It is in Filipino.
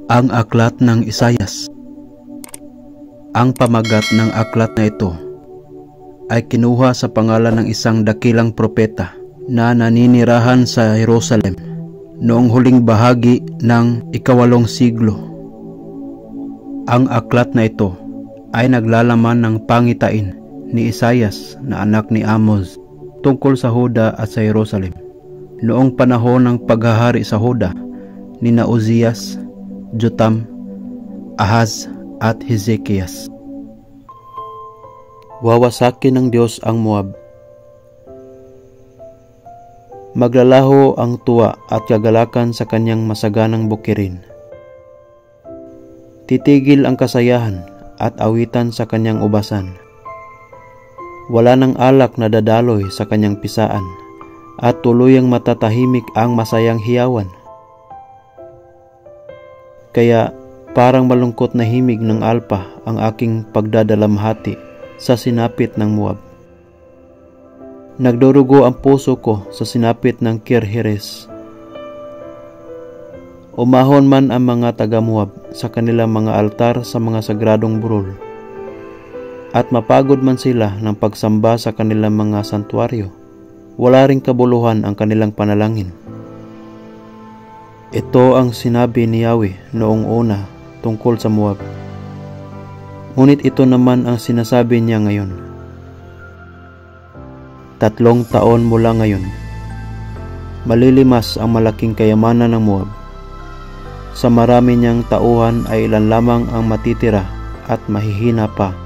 Ang aklat ng Isayas. Ang pamagat ng aklat na ito ay kinuha sa pangalan ng isang dakilang propeta na naninirahan sa Jerusalem noong huling bahagi ng ika-8 siglo. Ang aklat na ito ay naglalaman ng pangitain ni Isayas na anak ni Amoz tungkol sa Huda at sa Jerusalem noong panahon ng paghahari sa Huda ni Uzias, Jotam, Ahaz at Hezekias. Wawasakin ng Diyos ang Moab. Maglalaho ang tuwa at kagalakan sa kanyang masaganang bukirin. Titigil ang kasayahan at awitan sa kanyang ubasan. Wala nang alak na dadaloy sa kanyang pisaan at tuluyang matatahimik ang masayang hiyawan. Kaya parang malungkot na himig ng alpa ang aking pagdadalamhati sa sinapit ng Moab. Nagdurugo ang puso ko sa sinapit ng Kirheres. Umahon man ang mga taga-Moab sa kanilang mga altar sa mga sagradong burol, at mapagod man sila ng pagsamba sa kanilang mga santuaryo, wala ring kabuluhan ang kanilang panalangin. Ito ang sinabi ni Yahweh noong una tungkol sa Moab. Ngunit ito naman ang sinasabi niya ngayon. 3 taon mula ngayon, malilimas ang malaking kayamanan ng Moab. Sa marami niyang tauhan ay ilan lamang ang matitira at mahihina pa